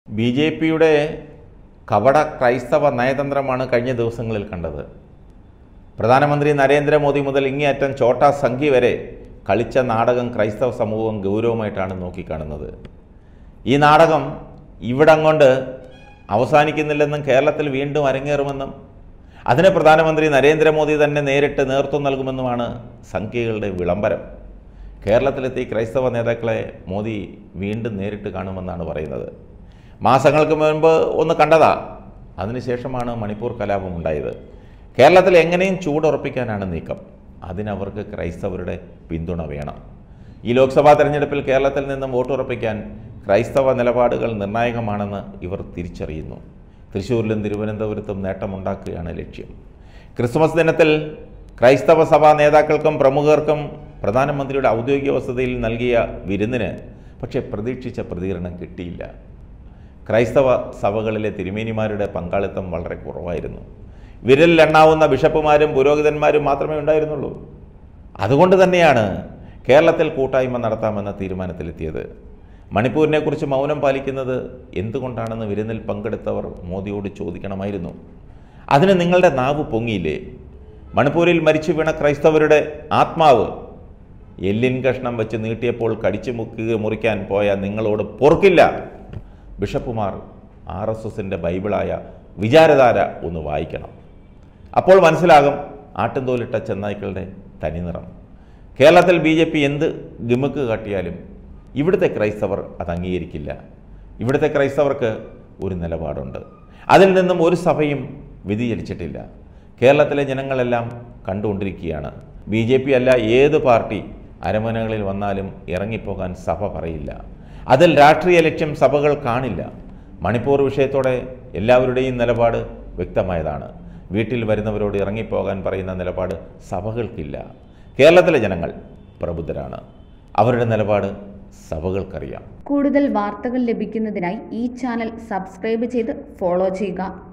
ബി.ജെ.പിയുടെ കപട ക്രൈസ്തവ നയതന്ത്രമാണ് കഴിഞ്ഞ ദിവസങ്ങളിൽ കണ്ടത്. പ്രധാനമന്ത്രി നരേന്ദ്രമോദി മുതൽ ഇങ്ങേയറ്റം ഛോട്ടാ സംഘി വരെ കളിച്ച നാടകം ക്രൈസ്തവ സമൂഹം ഗൗരവമായിട്ടാണ് നോക്കിക്കാണുന്നത്. ഈ നാടകം ഇവിടം കൊണ്ട് അവസാനിക്കുന്നില്ലെന്നും കേരളത്തിൽ വീണ്ടും അരങ്ങേറുമെന്നും അതിന് പ്രധാനമന്ത്രി നരേന്ദ്രമോദി തന്നെ നേരിട്ട് നേതൃത്വം നൽകുമെന്നുമാണ് സംഘികളുടെ വിളംബരം. കേരളത്തിലെത്തി ക്രൈസ്തവ നേതാക്കളെ മോദി വീണ്ടും നേരിട്ട് കാണുമെന്നാണ് പറയുന്നത്. മാസങ്ങൾക്ക് മുൻപ് ഒന്ന് കണ്ടതാ, അതിനുശേഷമാണ് മണിപ്പൂർ കലാപം ഉണ്ടായത്. കേരളത്തിൽ എങ്ങനെയും ചൂടുറപ്പിക്കാനാണ് നീക്കം. അതിനവർക്ക് ക്രൈസ്തവരുടെ പിന്തുണ വേണം. ഈ ലോക്സഭാ തെരഞ്ഞെടുപ്പിൽ കേരളത്തിൽ നിന്നും വോട്ടുറപ്പിക്കാൻ ക്രൈസ്തവ നിലപാടുകൾ നിർണായകമാണെന്ന് ഇവർ തിരിച്ചറിയുന്നു. തൃശ്ശൂരിലും തിരുവനന്തപുരത്തും നേട്ടമുണ്ടാക്കുകയാണ് ലക്ഷ്യം. ക്രിസ്മസ് ദിനത്തിൽ ക്രൈസ്തവ സഭാ നേതാക്കൾക്കും പ്രമുഖർക്കും പ്രധാനമന്ത്രിയുടെ ഔദ്യോഗിക വസതിയിൽ നൽകിയ വിരുന്നിന് പക്ഷേ പ്രതീക്ഷിച്ച പ്രതികരണം കിട്ടിയില്ല. ക്രൈസ്തവ സഭകളിലെ തിരുമേനിമാരുടെ പങ്കാളിത്തം വളരെ കുറവായിരുന്നു. വിരലിലെണ്ണാവുന്ന ബിഷപ്പുമാരും പുരോഹിതന്മാരും മാത്രമേ ഉണ്ടായിരുന്നുള്ളൂ. അതുകൊണ്ട് തന്നെയാണ് കേരളത്തിൽ കൂട്ടായ്മ നടത്താമെന്ന തീരുമാനത്തിലെത്തിയത്. മണിപ്പൂരിനെക്കുറിച്ച് മൗനം പാലിക്കുന്നത് എന്തുകൊണ്ടാണെന്ന് വിരുന്നിൽ പങ്കെടുത്തവർ മോദിയോട് ചോദിക്കണമായിരുന്നു. അതിന് നിങ്ങളുടെ നാവ് പൊങ്ങിയില്ലേ? മണിപ്പൂരിൽ മരിച്ചു വീണ ക്രൈസ്തവരുടെ ആത്മാവ് എല്ലിൻ കഷ്ണം വെച്ച് നീട്ടിയപ്പോൾ കടിച്ചു മുറിക്കാൻ പോയ നിങ്ങളോട് പൊറുക്കില്ല. ബിഷപ്പുമാർ RSSൻ്റെ ബൈബിളായ വിചാരധാര ഒന്ന് വായിക്കണം. അപ്പോൾ മനസ്സിലാകും ആട്ടുംതോലിട്ട ചെന്നായ്ക്കളുടെ തനിനിറം. കേരളത്തിൽ BJP എന്ത് ഗിമിക്ക് കാട്ടിയാലും ഇവിടുത്തെ ക്രൈസ്തവർ അത് അംഗീകരിക്കില്ല. ഇവിടുത്തെ ക്രൈസ്തവർക്ക് ഒരു നിലപാടുണ്ട്. അതിൽ നിന്നും ഒരു സഭയും വ്യതിചലിച്ചിട്ടില്ല. കേരളത്തിലെ ജനങ്ങളെല്ലാം കണ്ടുകൊണ്ടിരിക്കുകയാണ്. BJP അല്ല ഏത് പാർട്ടി അരമനകളിൽ വന്നാലും ഇറങ്ങിപ്പോകാൻ സഭ പറയില്ല. അതിൽ രാഷ്ട്രീയ ലക്ഷ്യം സഭകൾ കാണില്ല. മണിപ്പൂർ വിഷയത്തോടെ എല്ലാവരുടെയും നിലപാട് വ്യക്തമായതാണ്. വീട്ടിൽ വരുന്നവരോട് ഇറങ്ങിപ്പോകാൻ പറയുന്ന നിലപാട് സഭകൾക്കില്ല. കേരളത്തിലെ ജനങ്ങൾ പ്രബുദ്ധരാണ്. അവരുടെ നിലപാട് സഭകൾക്കറിയാം. കൂടുതൽ വാർത്തകൾ ലഭിക്കുന്നതിനായി ഈ ചാനൽ സബ്സ്ക്രൈബ് ചെയ്ത് ഫോളോ ചെയ്യുക.